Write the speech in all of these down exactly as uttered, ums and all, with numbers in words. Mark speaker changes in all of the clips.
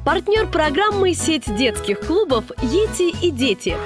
Speaker 1: Партнер программы «Сеть детских клубов «Йети и дети».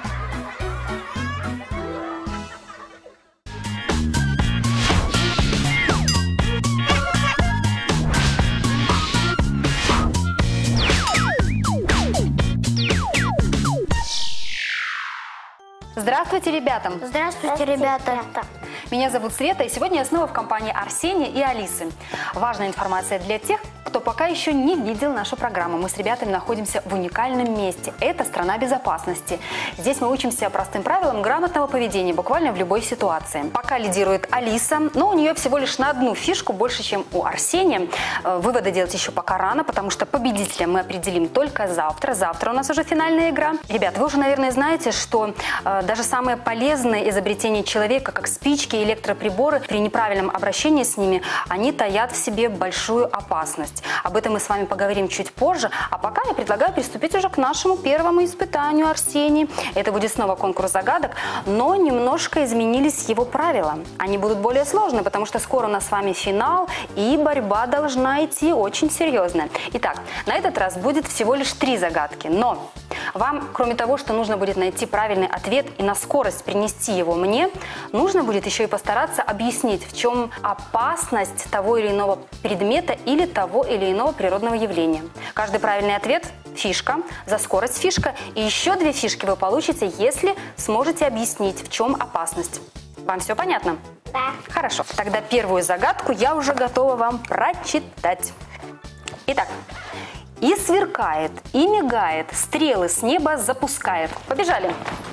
Speaker 2: Здравствуйте, ребята!
Speaker 3: Здравствуйте, ребята!
Speaker 2: Меня зовут Света, и сегодня я снова в компании Арсения и Алисы. Важная информация для тех, кто пока еще не видел нашу программу. Мы с ребятами находимся в уникальном месте. Это страна безопасности. Здесь мы учимся простым правилам грамотного поведения буквально в любой ситуации. Пока лидирует Алиса, но у нее всего лишь на одну фишку больше, чем у Арсения. Выводы делать еще пока рано, потому что победителя мы определим только завтра. Завтра у нас уже финальная игра. Ребят, вы уже, наверное, знаете, что э, даже самые полезные изобретения человека, как спички, электроприборы, при неправильном обращении с ними, они таят в себе большую опасность. Об этом мы с вами поговорим чуть позже, а пока я предлагаю приступить уже к нашему первому испытанию, Арсений. Это будет снова конкурс загадок, но немножко изменились его правила. Они будут более сложные, потому что скоро у нас с вами финал, и борьба должна идти очень серьезная. Итак, на этот раз будет всего лишь три загадки, но вам, кроме того, что нужно будет найти правильный ответ и на скорость принести его мне, нужно будет еще и постараться объяснить, в чем опасность того или иного предмета или того или иного природного явления. Каждый правильный ответ – фишка, за скорость фишка, и еще две фишки вы получите, если сможете объяснить, в чем опасность. Вам все понятно?
Speaker 3: Да.
Speaker 2: Хорошо, тогда первую загадку я уже готова вам прочитать. Итак. И сверкает, и мигает, стрелы с неба запускает. Побежали.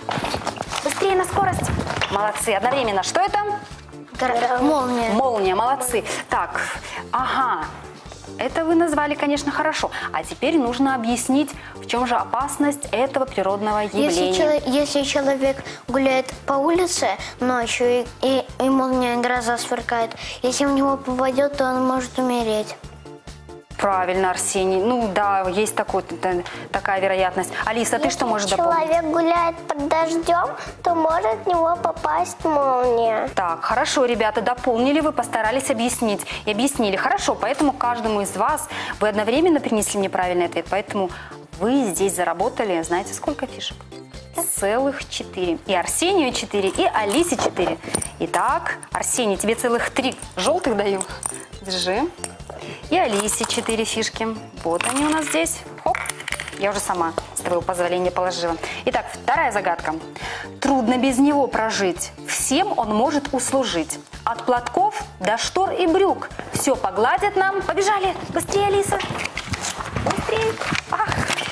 Speaker 2: Быстрее на скорость. Молодцы. Одновременно. Что это?
Speaker 3: Молния.
Speaker 2: Молния. Молодцы. Так, ага. Это вы назвали, конечно, хорошо. А теперь нужно объяснить, в чем же опасность этого природного явления.
Speaker 3: Если, чело если человек гуляет по улице ночью, и, и, и молния, и гроза сверкает, если в него попадет, то он может умереть.
Speaker 2: Правильно, Арсений. Ну да, есть такой, такая вероятность. Алиса, ты что можешь дополнить?
Speaker 3: Если человек гуляет под дождем, то может в него попасть молния.
Speaker 2: Так, хорошо, ребята, дополнили вы, постарались объяснить. И объяснили. Хорошо, поэтому каждому из вас вы одновременно принесли мне правильный ответ. Поэтому вы здесь заработали, знаете, сколько фишек? Целых четыре. И Арсению четыре, и Алисе четыре. Итак, Арсений, тебе целых три желтых даю. Держи. И Алисе четыре фишки. Вот они у нас здесь. Хоп. Я уже сама, с твоего позволения, положила. Итак, вторая загадка. Трудно без него прожить. Всем он может услужить. От платков до штор и брюк. Все погладит нам. Побежали. Быстрее, Алиса. Быстрее. Ах.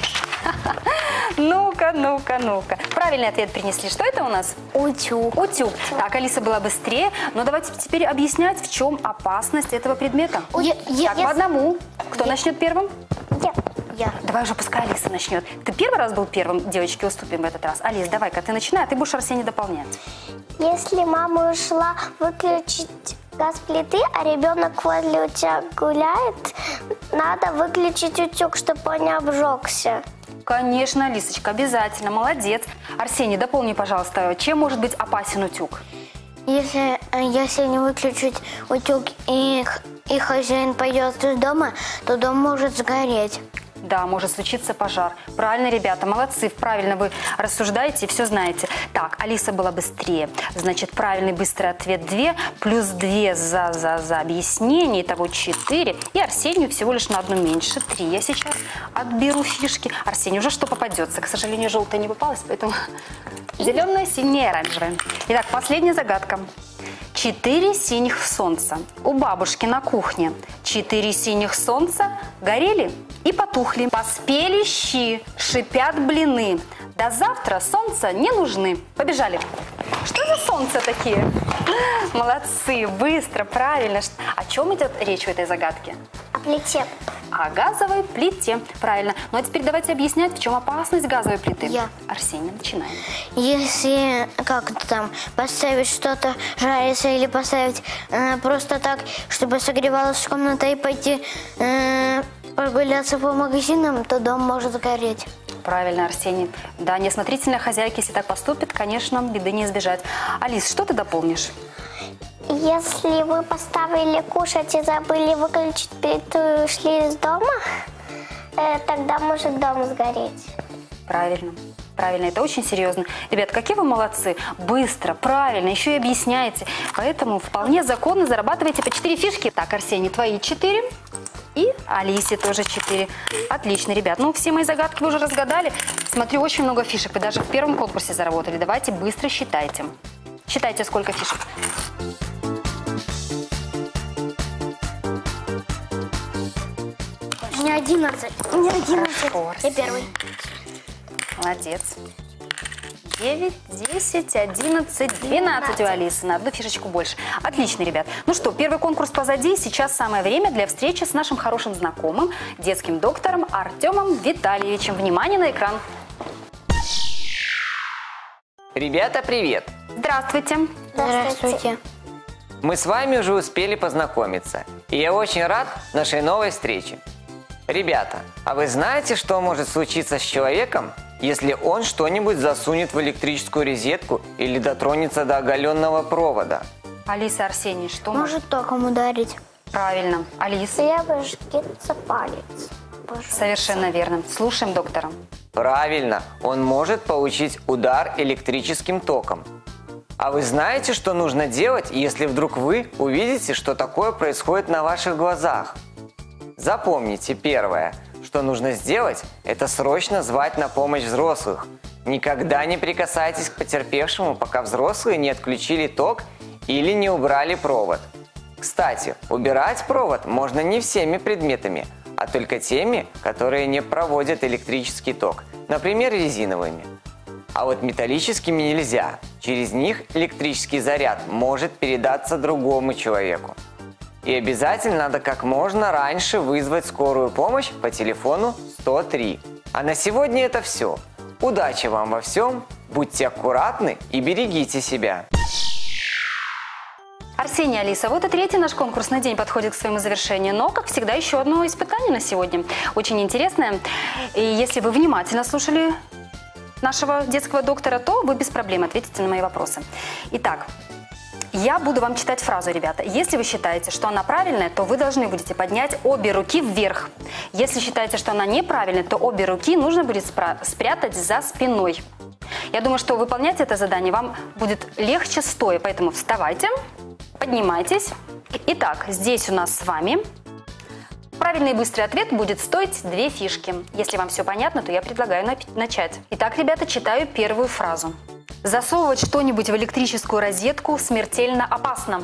Speaker 2: Ну-ка, ну-ка, ну-ка. Правильный ответ принесли. Что это у нас?
Speaker 3: Утюг.
Speaker 2: Утюг. Так, Алиса была быстрее. Но давайте теперь объяснять, в чем опасность этого предмета.
Speaker 3: Я, я,
Speaker 2: так,
Speaker 3: я...
Speaker 2: по одному. Кто я. начнет первым?
Speaker 3: Я. я.
Speaker 2: Давай уже пускай Алиса начнет. Ты первый раз был первым, девочки, уступим в этот раз. Алис, давай-ка ты начинай, а ты будешь, Арсений, дополнять.
Speaker 3: Если мама ушла выключить газ плиты, а ребенок возле утюга гуляет, надо выключить утюг, чтобы он не обжегся.
Speaker 2: Конечно, Алисочка, обязательно, молодец. Арсений, дополни, пожалуйста, чем может быть опасен утюг?
Speaker 3: Если, если не выключить утюг и, и хозяин пойдет из дома, то дом может сгореть.
Speaker 2: Да, может случиться пожар. Правильно, ребята, молодцы, правильно вы рассуждаете и все знаете. Так, Алиса была быстрее. Значит, правильный быстрый ответ два, плюс два за, за, за объяснение, итого четыре. И Арсению всего лишь на одну меньше, три. Я сейчас отберу фишки. Арсений, уже что попадется. К сожалению, желтая не попалась, поэтому зеленая, синяя, оранжевая. Итак, последняя загадка. Четыре синих солнца у бабушки на кухне. Четыре синих солнца горели и потухли. Поспели щи, шипят блины. До завтра солнца не нужны. Побежали. Что за солнца такие? Молодцы, быстро, правильно. О чем идет речь в этой загадке?
Speaker 3: О плите.
Speaker 2: О газовой плите. Правильно. Ну а теперь давайте объяснять, в чем опасность газовой плиты.
Speaker 3: Я.
Speaker 2: Арсений, начинаем.
Speaker 3: Если как-то там поставить что-то жариться или поставить э, просто так, чтобы согревалась комната и пойти э, прогуляться по магазинам, то дом может сгореть.
Speaker 2: Правильно, Арсений. Да, неосмотрительная хозяйка, если так поступит, конечно, беды не избежать. Алис, что ты дополнишь?
Speaker 3: Если вы поставили кушать и забыли выключить плиту и ушли из дома,
Speaker 4: э, тогда может дом сгореть.
Speaker 2: Правильно. Правильно, это очень серьезно. Ребят, какие вы молодцы. Быстро, правильно, еще и объясняете. Поэтому вполне законно зарабатываете по четыре фишки. Так, Арсений, твои четыре. И Алисе тоже четыре. Отлично, ребят. Ну, все мои загадки вы уже разгадали. Смотрю, очень много фишек. Вы даже в первом конкурсе заработали. Давайте быстро считайте. Считайте, сколько фишек.
Speaker 3: У меня одиннадцать. У меня одиннадцать.
Speaker 2: Хорошо,
Speaker 3: Я первый.
Speaker 2: Молодец. девять, десять, одиннадцать, двенадцать у Алисы. На одну фишечку больше. Отлично, ребят. Ну что, первый конкурс позади. Сейчас самое время для встречи с нашим хорошим знакомым, детским доктором Артемом Витальевичем. Внимание на экран.
Speaker 5: Ребята, привет!
Speaker 2: Здравствуйте.
Speaker 3: Здравствуйте.
Speaker 5: Мы с вами уже успели познакомиться, и я очень рад нашей новой встрече. Ребята, а вы знаете, что может случиться с человеком, если он что-нибудь засунет в электрическую розетку или дотронется до оголенного провода?
Speaker 2: Алиса, Арсений, что может?
Speaker 3: Может током ударить.
Speaker 2: Правильно. Алиса?
Speaker 4: Я обожгется палец. Пожалуйста.
Speaker 2: Совершенно верно. Слушаем доктора.
Speaker 5: Правильно, он может получить удар электрическим током. А вы знаете, что нужно делать, если вдруг вы увидите, что такое происходит на ваших глазах? Запомните, первое, что нужно сделать, это срочно звать на помощь взрослых. Никогда не прикасайтесь к потерпевшему, пока взрослые не отключили ток или не убрали провод. Кстати, убирать провод можно не всеми предметами, а только теми, которые не проводят электрический ток, например, резиновыми. А вот металлическими нельзя. Через них электрический заряд может передаться другому человеку. И обязательно надо как можно раньше вызвать скорую помощь по телефону сто три. А на сегодня это все. Удачи вам во всем, будьте аккуратны и берегите себя.
Speaker 2: Арсений, Алиса, вот и третий наш конкурсный день подходит к своему завершению. Но, как всегда, еще одно испытание на сегодня. Очень интересное. И если вы внимательно слушали нашего детского доктора, то вы без проблем ответите на мои вопросы. Итак, я буду вам читать фразу, ребята. Если вы считаете, что она правильная, то вы должны будете поднять обе руки вверх. Если считаете, что она неправильная, то обе руки нужно будет спрятать за спиной. Я думаю, что выполнять это задание вам будет легче стоя, поэтому вставайте, поднимайтесь. Итак, здесь у нас с вами правильный и быстрый ответ будет стоить две фишки. Если вам все понятно, то я предлагаю начать. Итак, ребята, читаю первую фразу. Засовывать что-нибудь в электрическую розетку смертельно опасно.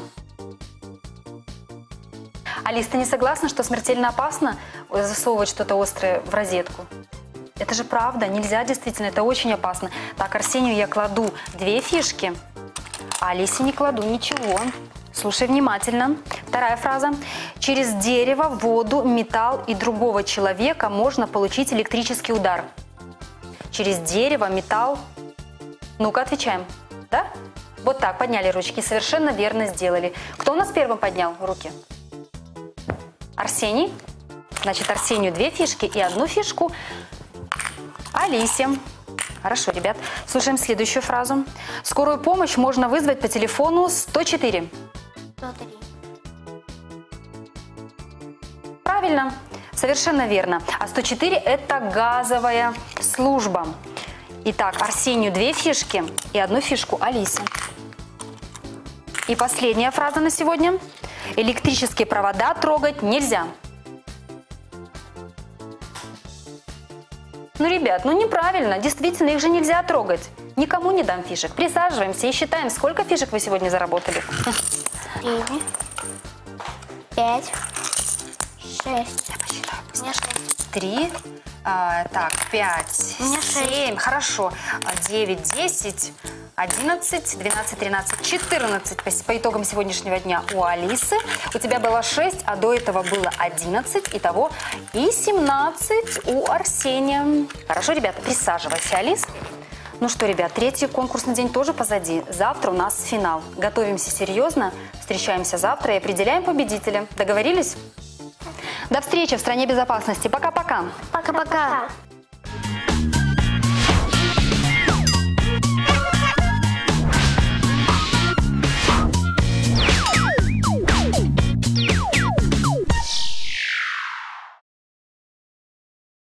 Speaker 2: Алис, ты не согласна, что смертельно опасно засовывать что-то острое в розетку? Это же правда, нельзя действительно, это очень опасно. Так, Арсению я кладу две фишки, а Алисе не кладу ничего. Слушай внимательно. Вторая фраза. Через дерево, воду, металл и другого человека можно получить электрический удар. Через дерево, металл. Ну-ка, отвечаем. Да? Вот так, подняли ручки. Совершенно верно сделали. Кто у нас первым поднял руки? Арсений. Значит, Арсению две фишки и одну фишку Алисе. Хорошо, ребят. Слушаем следующую фразу. Скорую помощь можно вызвать по телефону сто четыре.
Speaker 3: сто три.
Speaker 2: Правильно. Совершенно верно. А сто четыре – это газовая служба. Итак, Арсению две фишки и одну фишку Алисе. И последняя фраза на сегодня. Электрические провода трогать нельзя. Ну, ребят, ну неправильно. Действительно, их же нельзя трогать. Никому не дам фишек. Присаживаемся и считаем, сколько фишек вы сегодня заработали.
Speaker 3: Три. Пять. Шесть.
Speaker 2: Я посчитаю
Speaker 3: У меня шесть.
Speaker 2: Три. А, так, пять,
Speaker 3: У меня шесть.
Speaker 2: семь, хорошо, девять, десять, одиннадцать, двенадцать, тринадцать, четырнадцать по, по итогам сегодняшнего дня у Алисы. У тебя было шесть, а до этого было одиннадцать, итого и семнадцать у Арсения. Хорошо, ребята, присаживайся, Алис. Ну что, ребят, третий конкурсный день тоже позади. Завтра у нас финал. Готовимся серьезно, встречаемся завтра и определяем победителя. Договорились? До встречи в стране безопасности. Пока-пока.
Speaker 3: Пока-пока.